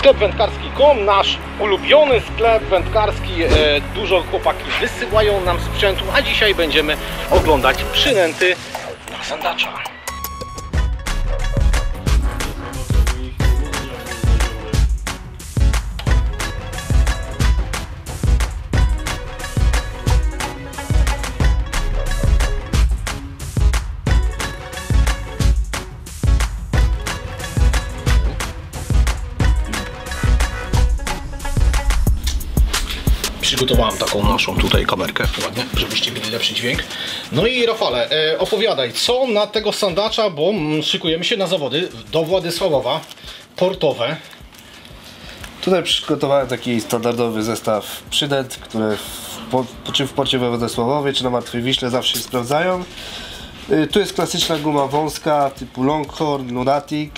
Sklep wędkarski.com, nasz ulubiony sklep wędkarski. Dużo chłopaki wysyłają nam sprzętu, a dzisiaj będziemy oglądać przynęty na sandacza. Przygotowałem taką naszą tutaj kamerkę, ładnie, żebyście mieli lepszy dźwięk. No i Rafale, opowiadaj, co na tego sandacza, bo szykujemy się na zawody do Władysławowa, portowe. Tutaj przygotowałem taki standardowy zestaw przynęt, które czy w porcie we Władysławowie, czy na Martwej Wiśle zawsze się sprawdzają. Tu jest klasyczna guma wąska typu Longhorn, Lunatic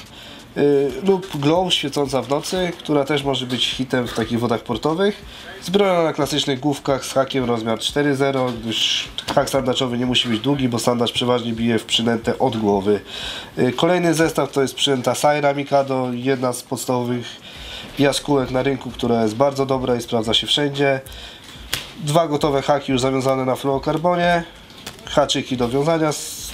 lub Glow świecąca w nocy, która też może być hitem w takich wodach portowych. Zbrojona na klasycznych główkach z hakiem rozmiar 4.0, gdyż hak sandaczowy nie musi być długi, bo sandacz przeważnie bije w przynętę od głowy. Kolejny zestaw to jest przynęta Saira Mikado, jedna z podstawowych jaskółek na rynku, która jest bardzo dobra i sprawdza się wszędzie. Dwa gotowe haki już zawiązane na fluorokarbonie, haczyki do wiązania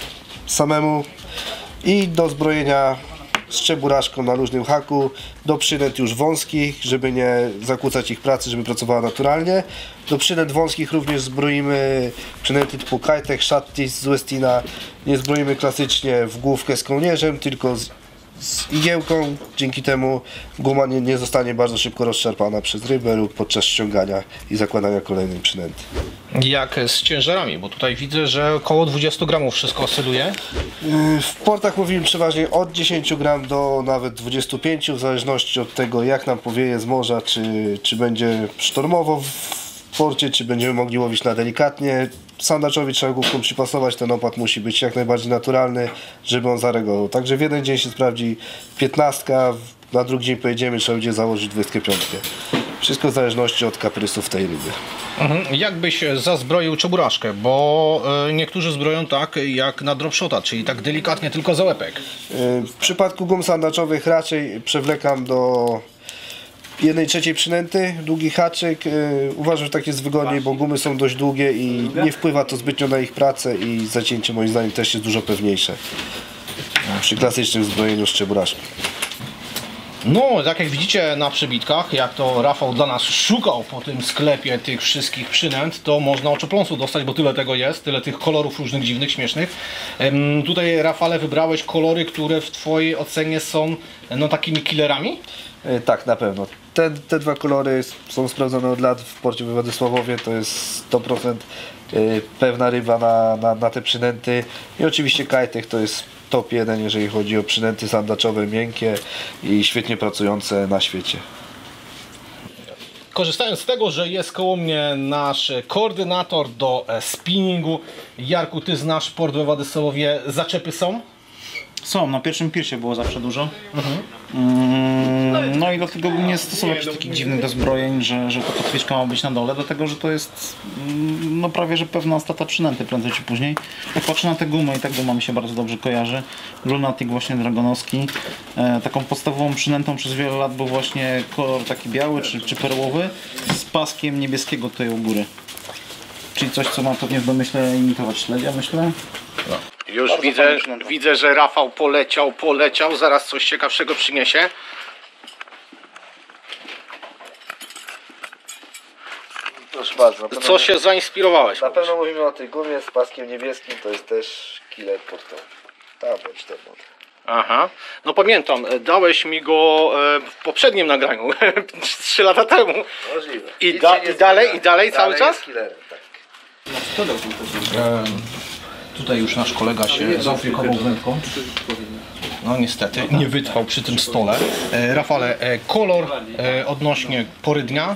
samemu i do zbrojenia z czeburaszką na luźnym haku, do przynęt już wąskich, żeby nie zakłócać ich pracy, żeby pracowała naturalnie. Do przynęt wąskich również zbroimy przynęty typu Kajtek, Shattis z Westina. Nie zbroimy klasycznie w główkę z kołnierzem, tylko z igiełką. Dzięki temu guma nie zostanie bardzo szybko rozszarpana przez rybę lub podczas ściągania i zakładania kolejnej przynęty. Jak z ciężarami, bo tutaj widzę, że około 20 gramów wszystko oscyluje. W portach mówimy przeważnie od 10 gram do nawet 25, w zależności od tego, jak nam powieje z morza, czy będzie sztormowo w porcie, czy będziemy mogli łowić na delikatnie. Sandaczowi trzeba główką przypasować, ten opad musi być jak najbardziej naturalny, żeby on zareagował. Także w jeden dzień się sprawdzi 15, na drugi dzień pojedziemy, trzeba będzie założyć 25. Wszystko w zależności od kaprysów tej ryby. Jak byś zazbroił czeburaszkę, bo niektórzy zbroją tak jak na dropshota, czyli tak delikatnie tylko za łepek. W przypadku gum sandaczowych raczej przewlekam do 1/3 przynęty, długi haczyk. Uważam, że tak jest wygodniej, bo gumy są dość długie i nie wpływa to zbytnio na ich pracę i zacięcie moim zdaniem też jest dużo pewniejsze przy klasycznym zbrojeniu z czeburaszką. No, tak jak widzicie na przebitkach, jak to Rafał dla nas szukał po tym sklepie tych wszystkich przynęt, to można oczopląsu dostać, bo tyle tego jest, tyle tych kolorów różnych, dziwnych, śmiesznych. Tutaj, Rafale, wybrałeś kolory, które w twojej ocenie są no takimi killerami? Tak, na pewno. Te dwa kolory są sprawdzone od lat w porcie we Władysławowie, to jest 100% pewna ryba na te przynęty. I oczywiście Kajtek to jest top 1, jeżeli chodzi o przynęty sandaczowe, miękkie i świetnie pracujące na świecie. Korzystając z tego, że jest koło mnie nasz koordynator do spinningu, Jarku, ty znasz port we Władysławowie, zaczepy są? Są, na pierwszym piersie było zawsze dużo. No i dlatego nie stosować jakichś takich dziwnych dozbrojeń, że ta kotwiczka ma być na dole, dlatego że to jest no prawie że pewna strata przynęty prędzej czy później. Jak patrzę na tę gumę i ta guma mi się bardzo dobrze kojarzy. Lunatic właśnie dragonowski. Taką podstawową przynętą przez wiele lat był właśnie kolor taki biały czy perłowy z paskiem niebieskiego tutaj u góry. Czyli coś, co ma pewnie w domyśle imitować śledzia, myślę. No. Już widzę, że Rafał poleciał, zaraz coś ciekawszego przyniesie. Proszę bardzo. Co się zainspirowałeś? Na pewno mówimy o tej gumie z paskiem niebieskim, to jest też killer portowy. Bądź to woda. Aha, no pamiętam, dałeś mi go w poprzednim nagraniu, 3 lata temu. Możliwe. I dalej cały czas? Jest killerem, tak. Tutaj już nasz kolega się zaopiekował wędką. No niestety, nie wytrwał przy tym stole. Rafale, kolor odnośnie pory dnia?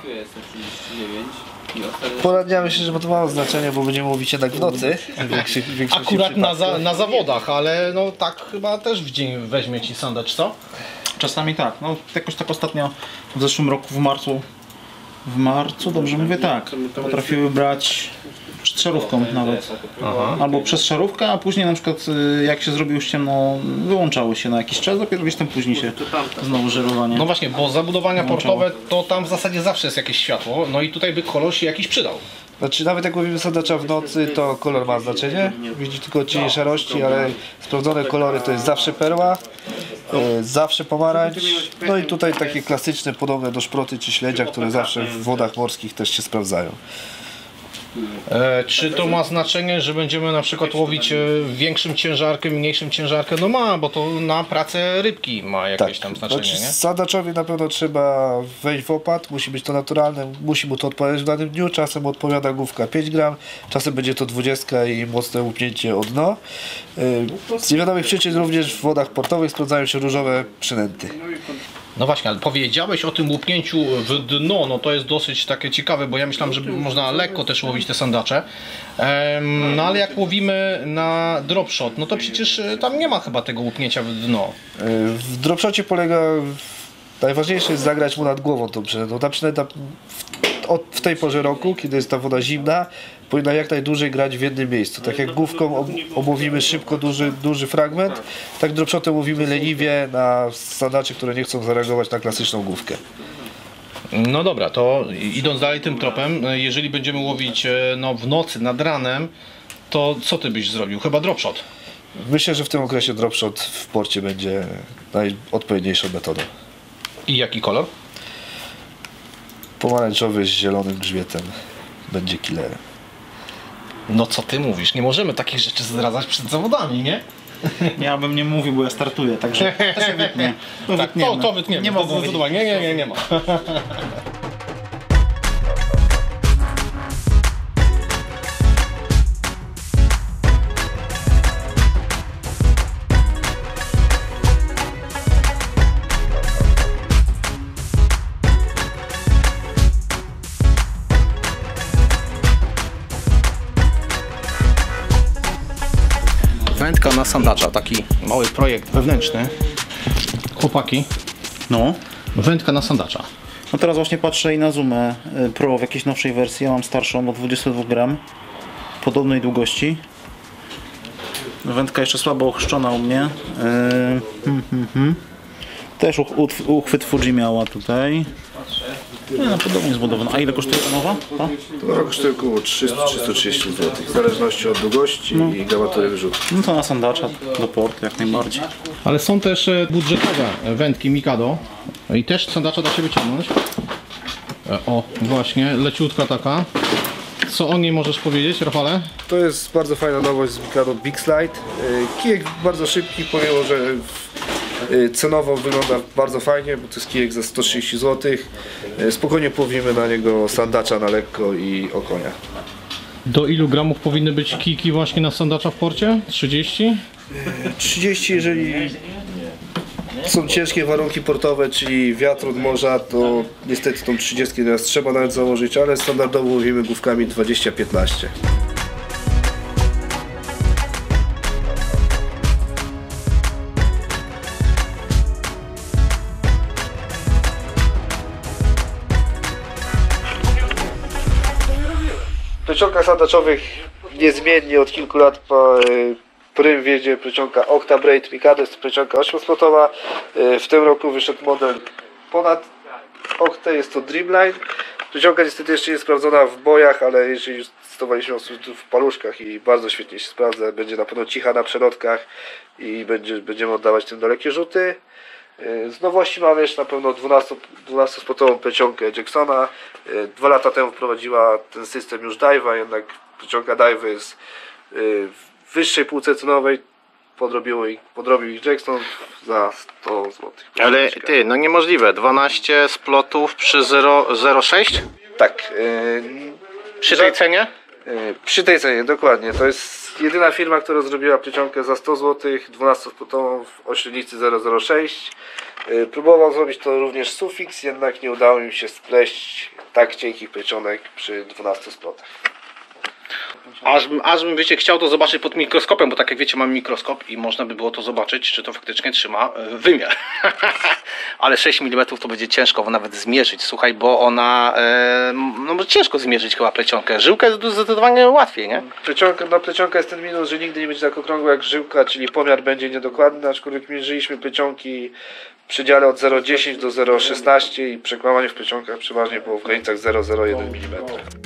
Pora dnia myślę, że to mało znaczenia, bo będziemy mówić jednak w nocy. Akurat na zawodach, ale no tak chyba też w dzień weźmie ci sandacz, co? Czasami tak, no jakoś tak ostatnio w zeszłym roku w marcu W marcu, dobrze mówię, tak. Potrafiły brać przed szarówką nawet. Albo przez szarówkę, a później na przykład jak się zrobiło już ciemno, wyłączało się na jakiś czas, dopiero gdzieś tam później się znowu żerowanie. No właśnie, bo zabudowania portowe to tam w zasadzie zawsze jest jakieś światło, no i tutaj by kolor się jakiś przydał. Znaczy nawet jak mówimy sandacza w nocy, to kolor ma znaczenie. Widzi tylko odcienie szarości, ale sprawdzone kolory to jest zawsze perła, zawsze pomarańcz. No i tutaj takie klasyczne, podobne do szproty czy śledzia, które zawsze w wodach morskich też się sprawdzają. Czy to ma znaczenie, że będziemy na przykład łowić większym ciężarkiem, mniejszym ciężarkiem? No ma, bo to na pracę rybki ma jakieś tam znaczenie, nie? Sandaczowi na pewno trzeba wejść w opad, musi być to naturalne, musi mu to odpowiadać w danym dniu, czasem odpowiada główka 5 gram, czasem będzie to 20 i mocne łupnięcie o dno. Z niewiadomych przyczyn również w wodach portowych sprawdzają się różowe przynęty. No właśnie, ale powiedziałeś o tym łupnięciu w dno, no to jest dosyć takie ciekawe, bo ja myślałem, że można lekko też łowić te sandacze. No ale jak łowimy na dropshot, no to przecież tam nie ma chyba tego łupnięcia w dno. W dropshocie polega, najważniejsze jest zagrać mu nad głową tą przynętą. Ta przynęta w tej porze roku, kiedy jest ta woda zimna, powinna jak najdłużej grać w jednym miejscu. Tak jak główką omówimy szybko duży fragment, tak dropshotem łowimy leniwie na sandacze, które nie chcą zareagować na klasyczną główkę. No dobra, to idąc dalej tym tropem, jeżeli będziemy łowić no, w nocy, nad ranem, to co ty byś zrobił? Chyba dropshot. Myślę, że w tym okresie dropshot w porcie będzie najodpowiedniejszą metodą. I jaki kolor? Pomarańczowy z zielonym grzbietem będzie killerem. No co ty mówisz? Nie możemy takich rzeczy zdradzać przed zawodami, nie? Ja bym nie mówił, bo ja startuję, także to się wytnie. Tak, to wytniemy. Nie mogą zdecydowanie. Nie ma. Wędka na sandacza, taki mały projekt wewnętrzny. Chłopaki, No. wędka na sandacza. No teraz właśnie patrzę i na Zoomę Pro w jakiejś nowszej wersji. Ja mam starszą do 22 gram. Podobnej długości. Wędka jeszcze słabo ochrzczona u mnie. Też uchwyt Fuji miała tutaj. Nie, no podobnie zbudowana. A ile kosztuje ta nowa? Ta? To kosztuje około 300-330 zł, w zależności od długości i gramatury wyrzutu. No to na sandacza do portu jak najbardziej. Ale są też budżetowe wędki Mikado i też sandacza da się wyciągnąć. O, właśnie, leciutka taka. Co o niej możesz powiedzieć, Rafale? To jest bardzo fajna nowość z Mikado Big Slide. Kijek bardzo szybki, pomimo że cenowo wygląda bardzo fajnie, bo to jest kijek za 130 zł. Spokojnie połowimy na niego sandacza na lekko i okonia. Do ilu gramów powinny być kijki właśnie na sandacza w porcie? 30? 30, jeżeli są ciężkie warunki portowe, czyli wiatr od morza, to niestety tą 30 teraz trzeba nawet założyć, ale standardowo łowimy główkami 20-15. W plecionkach sandaczowych niezmiennie od kilku lat prym wiedzie plecionka Octabraid Mikado, jest to plecionka 8-slotowa. W tym roku wyszedł model ponad Octa, jest to Dreamline. Plecionka niestety jeszcze nie sprawdzona w bojach, ale jeżeli już testowaliśmy ją w paluszkach i bardzo świetnie się sprawdza, będzie na pewno cicha na przelotkach i będziemy oddawać tym dalekie rzuty. Z nowości mamy jeszcze na pewno 12-spotową plecionkę Jacksona. 2 lata temu wprowadziła ten system już Dive'a, jednak plecionka Dive jest w wyższej półce cenowej. Podrobił ich Jackson za 100 zł. Ale ty, no niemożliwe. 12 splotów przy 0,06? Tak. Przy tej cenie? Przy tej cenie, dokładnie. To jest jedyna firma, która zrobiła plecionkę za 100 zł, 12-spotową w średnicy 0,06. Próbował zrobić to również Sufix, jednak nie udało im się spleść tak cienkich plecionek przy 12 splotach. Aż bym, wiecie, chciał to zobaczyć pod mikroskopem, bo tak jak wiecie, mam mikroskop i można by było to zobaczyć, czy to faktycznie trzyma wymiar. Ale 6 mm to będzie ciężko nawet zmierzyć, słuchaj, bo ona, no ciężko zmierzyć chyba plecionkę. Żyłka jest zdecydowanie łatwiej, nie? Plecionka jest ten minus, że nigdy nie będzie tak okrągła jak żyłka, czyli pomiar będzie niedokładny, aczkolwiek mierzyliśmy plecionki w przedziale od 0,10 do 0,16 i przekłamanie w plecionkach przeważnie było w granicach 0,01 mm.